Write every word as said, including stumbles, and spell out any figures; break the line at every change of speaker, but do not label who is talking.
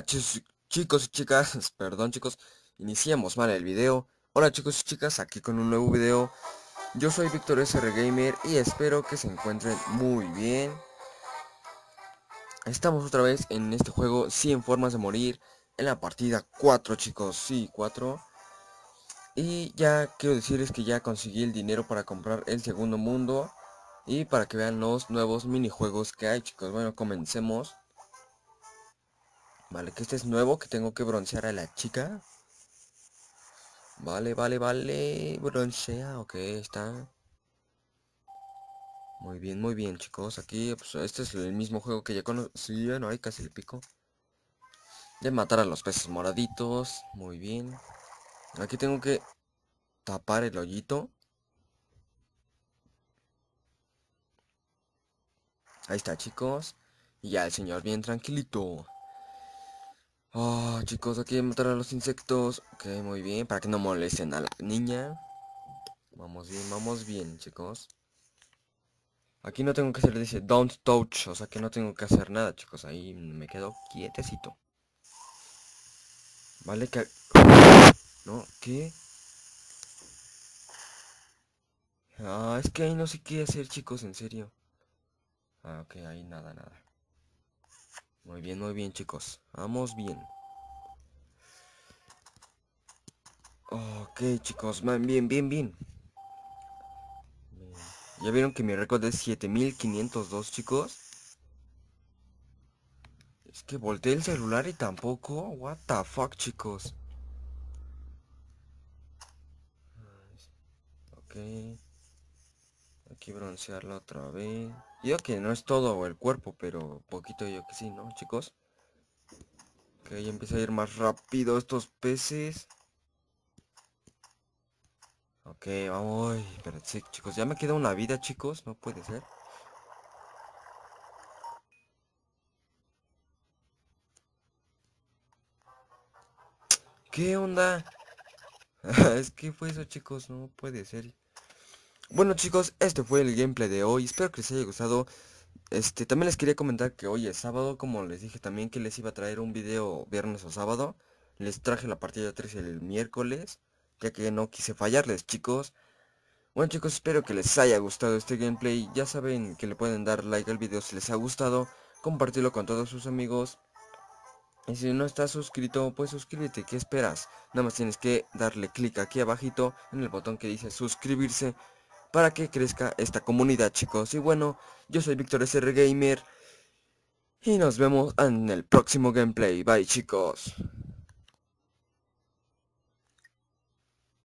chis- chicos y chicas, perdón chicos, iniciamos mal el video. Hola chicos y chicas, aquí con un nuevo video. Yo soy Víctor S R Gamer y espero que se encuentren muy bien. Estamos otra vez en este juego cien formas de morir, en la partida cuatro chicos, sí, cuatro. Y ya quiero decirles que ya conseguí el dinero para comprar el segundo mundo y para que vean los nuevos minijuegos que hay chicos. Bueno, comencemos. Vale, que este es nuevo, que tengo que broncear a la chica. Vale, vale, vale. Broncea, ok, está. Muy bien, muy bien, chicos. Aquí, pues, este es el mismo juego que ya conocía. No, hay casi el pico. De matar a los peces moraditos. Muy bien. Aquí tengo que tapar el hoyito. Ahí está, chicos. Y ya el señor bien tranquilito. Oh, chicos, aquí matar a los insectos. Ok, muy bien. Para que no molesten a la niña. Vamos bien, vamos bien, chicos. Aquí no tengo que hacer, dice don't touch, o sea que no tengo que hacer nada, chicos. Ahí me quedo quietecito. Vale, que... ¿No? ¿Qué? Ah, es que ahí no sé qué hacer, chicos, en serio. Ah, ok, ahí nada, nada. Muy bien, muy bien, chicos. Vamos bien. Ok, chicos, man, bien, bien, bien. ¿Ya vieron que mi récord es siete mil quinientos dos, chicos? Es que volteé el celular y tampoco. What the fuck, chicos. Ok. Aquí broncearla otra vez. Yo que no es todo el cuerpo, pero poquito yo que sí, ¿no, chicos? Ok, ya empieza a ir más rápido estos peces. Ok, vamos. Pero sí, chicos, ya me queda una vida, chicos. No puede ser. ¿Qué onda? Es que fue eso, chicos. No puede ser. Bueno, chicos, este fue el gameplay de hoy. Espero que les haya gustado. Este, también les quería comentar que hoy es sábado. Como les dije también que les iba a traer un video viernes o sábado. Les traje la partida tres el miércoles, ya que no quise fallarles, chicos. Bueno, chicos, espero que les haya gustado este gameplay. Ya saben que le pueden dar like al video si les ha gustado, compartirlo con todos sus amigos. Y si no estás suscrito, pues suscríbete, ¿qué esperas? Nada más tienes que darle clic aquí abajito en el botón que dice suscribirse para que crezca esta comunidad, chicos. Y bueno, yo soy Víctor S R Gamer y nos vemos en el próximo gameplay. Bye, chicos.